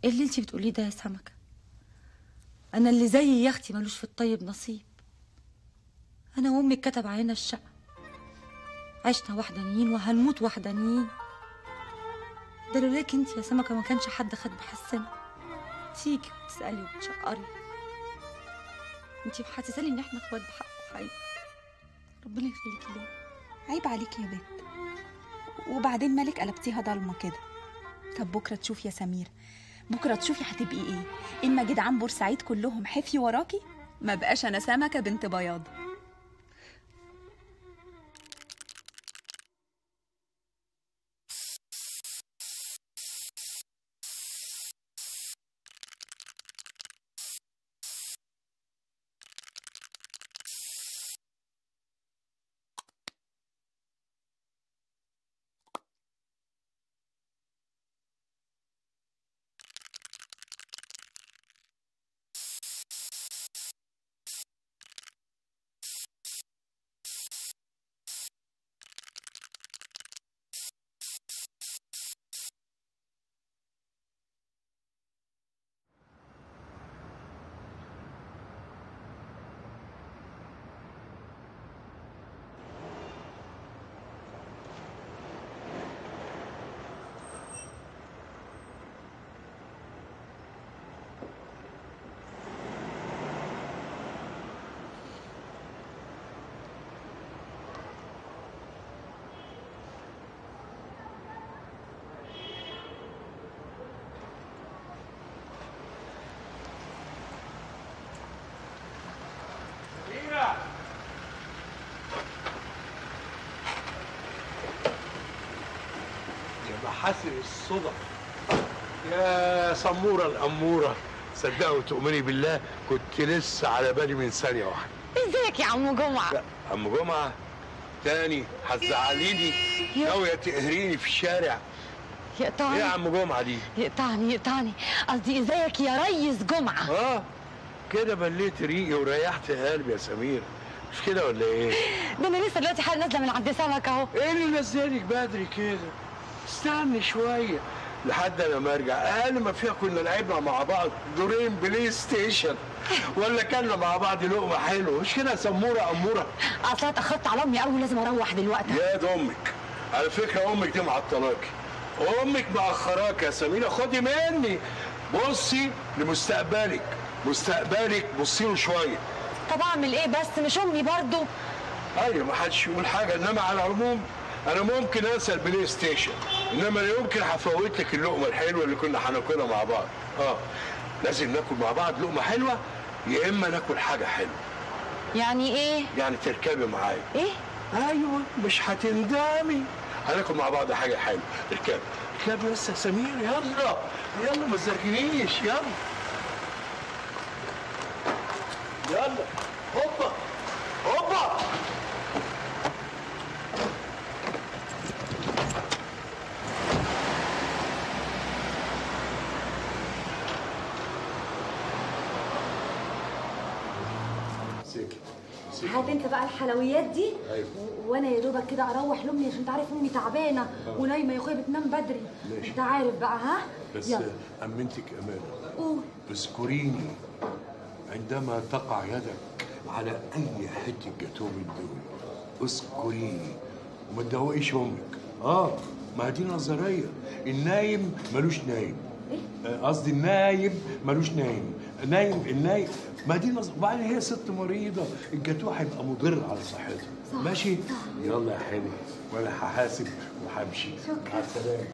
ايه اللي انتي بتقوليه ده يا سمكة؟ انا اللي زيي يا اختي ملوش في الطيب نصيب. انا وامي كتب علينا الشقة، عشنا وحدانيين وهنموت وحدانيين. ده لولاك انتي يا سمكة ما كانش حد خد بحسنا. تيجي وتسألي وتشقري، انتي محسساني ان احنا اخوات بحق وحقيقة. ربنا يخليكي ليا. عيب عليكي يا بت، وبعدين مالك قلبتيها ضلمه كده؟ طب بكره تشوفي يا سمير، بكره تشوفي هتبقي ايه. اما جدعان بورسعيد كلهم حفي وراكي، ما بقاش انا سمكه بنت بياض. محاسن الصدف يا سمورة الأمورة. صدقوا وتؤمني بالله كنت لسه على بالي من ثانية واحدة. ازيك يا عم جمعة؟ لا عم جمعة تاني هتزعليني، ناوية تقهريني في الشارع. يقطعني. ايه يا عم جمعة دي؟ يقطعني قصدي ازيك يا ريس جمعة؟ كده بليت ريقي وريحت قلبي يا سمير، مش كده ولا ايه؟ ده انا لسه دلوقتي حالا نازله من عند سمك اهو. ايه اللي نزلك بدري كده؟ استني شويه لحد انا ما ارجع. اقل ما فيها كنا لعبنا مع بعض دورين بلاي ستيشن، ولا كنا مع بعض لقمه حلوه، مش كده يا سموره اموره؟ اصل اتاخرت على امي قوي ولازم اروح دلوقتي. يا دي امك، على فكره امك دي معطلاكي، امك مأخراك يا سميره. خدي مني، بصي لمستقبلك، مستقبلك بصي له شويه. طب اعمل ايه بس؟ مش امي برضو؟ ايوه ما حدش يقول حاجه، انما على العموم انا ممكن انسى البلاي ستيشن، انما لا يمكن هفوت لك اللقمه الحلوه اللي كنا هناكلها مع بعض. لازم ناكل مع بعض لقمه حلوه، يا اما ناكل حاجه حلوه. يعني ايه؟ يعني تركبي معايا. ايه؟ ايوه مش هتندمي، هناكل مع بعض حاجه حلوه. اركبي اركبي بس يا سمير، يلا يلا ما تزركنيش، يلا يلا. هوبا هوبا. هات انت بقى الحلويات دي. ايوه. وانا يا دوبك كده اروح لامي عشان انت عارف امي تعبانه ونايمه يا اخويا بتنام بدري. ماشي. انت عارف بقى. بس يلا. امنتك امانه. قول. اذكريني عندما تقع يدك على اي حته جاتوه من دول، اذكريني وما تدوقيش امك. ما دي نظريه، النايم ملوش نايم. قصدي النايم ملوش نايم، النايم ما دي وبعدين هي ست مريضه، الجاتوه هيبقى مضر على صحتها. ماشي. يلا يا حلو، وانا هحاسب وهمشي. شكرا. مع السلامه.